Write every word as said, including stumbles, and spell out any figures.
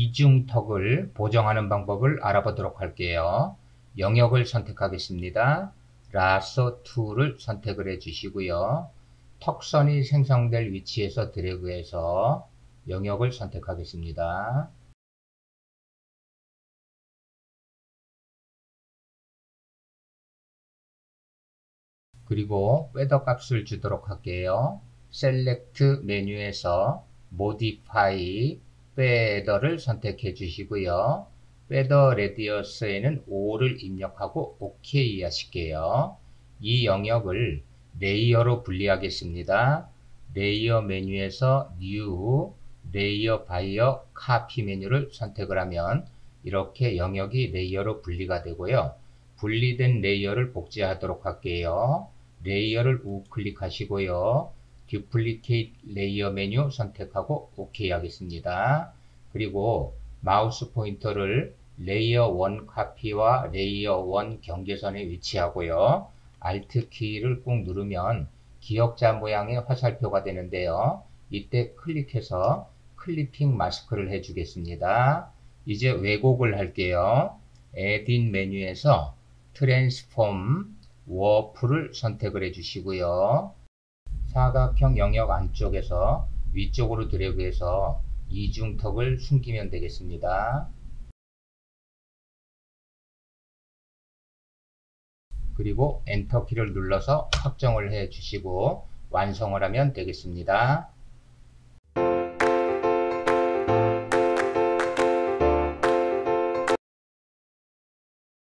이중턱을 보정하는 방법을 알아보도록 할게요. 영역을 선택하겠습니다. 라서 툴을 선택을 해 주시고요. 턱선이 생성될 위치에서 드래그해서 영역을 선택하겠습니다. 그리고 웨더 값을 주도록 할게요. 셀렉트 메뉴에서 모디파이 웨더를 선택해 주시고요. 웨더 레디어스에는 오를 입력하고 오케이 하실게요. 이 영역을 레이어로 분리하겠습니다. 레이어 메뉴에서 뉴, 레이어 바이어 카피 메뉴를 선택을 하면 이렇게 영역이 레이어로 분리가 되고요. 분리된 레이어를 복제하도록 할게요. 레이어를 우클릭하시고요. 듀플리케이트 레이어 메뉴 선택하고 오케이 하겠습니다. 그리고 마우스 포인터를 레이어 일 카피와 레이어 일 경계선에 위치하고요. 알트 키를 꾹 누르면 기역자 모양의 화살표가 되는데요. 이때 클릭해서 클리핑 마스크를 해주겠습니다. 이제 왜곡을 할게요. 에딧 메뉴에서 트랜스폼 워프를 선택을 해주시고요. 사각형 영역 안쪽에서 위쪽으로 드래그해서 이중턱을 숨기면 되겠습니다. 그리고 엔터키를 눌러서 확정을 해 주시고 완성을 하면 되겠습니다.